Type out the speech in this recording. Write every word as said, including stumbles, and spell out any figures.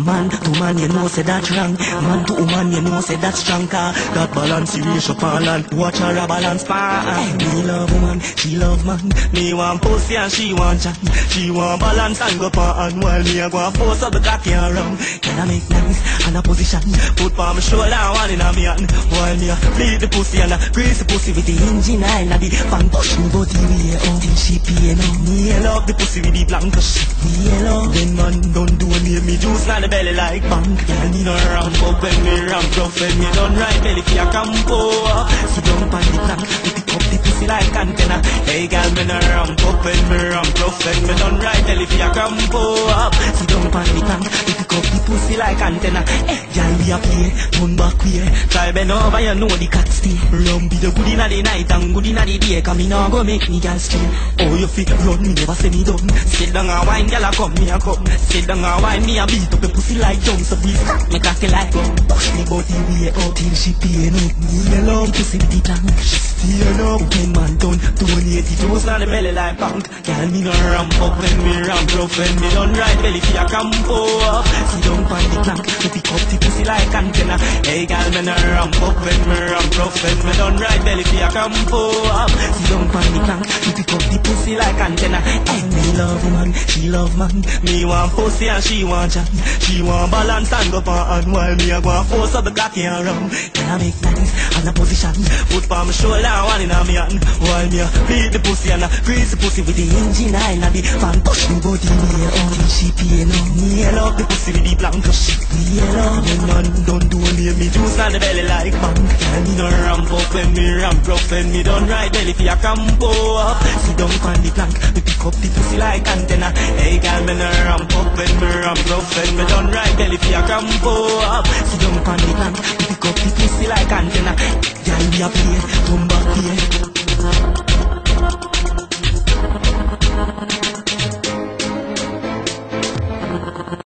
Man to man, you know say that wrong. Man to woman, you know say that strong. Car that balance you reach up on land. Watch her a balance pan. Me love woman, she love man. Me want pussy and she want chat. She want balance and go pan. While me a go and force up the cocky around. Can I make nice and a position? Put on my shoulder, one in a me hand. While me a bleed the pussy and a grease the pussy with the engine oil. And the fan push me body way out till she pay now. Me a love the pussy with the blank shit. Me a love. Then man don't do me me juice na the belly like bank. Girl me no ramp up when me ramp rough when me done right belly for a campo. Sit down on the plank, me pick up the pussy like antenna. Hey girl me no ramp up when me ramp rough when me done right belly for a campo. Sit down on the plank, me pick up the pussy like antenna. Hey girl we a play, turn back way. Try bend over you know the cat stay. Rum be the good inna the night and good inna the day. Cause me no go make me girl stray. Oh you fit run me never say me done. Sit down and wine girl a come me a come. Sit down and wine me a beat up the pussy like drum. So please me cocky like gun. Push me body way out till she pay no. Me love pussy with the tongue. She stay up when man done. Donate the toes na the belly like punk. Girl me no ramp up when me ramp rough when me done right belly for a campo. Sit down on the plank, me pick up the pussy like antenna. Hey girl me no ramp up when me ramp rough when me done right belly for a campo. Sit down on the plank, me pick up the pussy like antenna. Hey me love woman, she love man. Me want pussy and she want chat. She want balance and go pan. While me a go and force up the cocky around. Can I make nice and a position? Put on my shoulder, one in a me hand. While me a beat the pussy and a grease the pussy with the engine oil. And the fan push me body way out till she pay no. Me a love the pussy with the blank shit. Me a love when man don't do me me juice on the belly like bank. Girl me no ramp up when me ramp rough when me done right belly for a campo. Sit down on the plank, me pick up the pussy like antenna. Hey girl me no ramp up when me ramp rough when me done right belly for a campo. Sit down on the plank, me pick up the pussy like antenna. Girl we a play, come back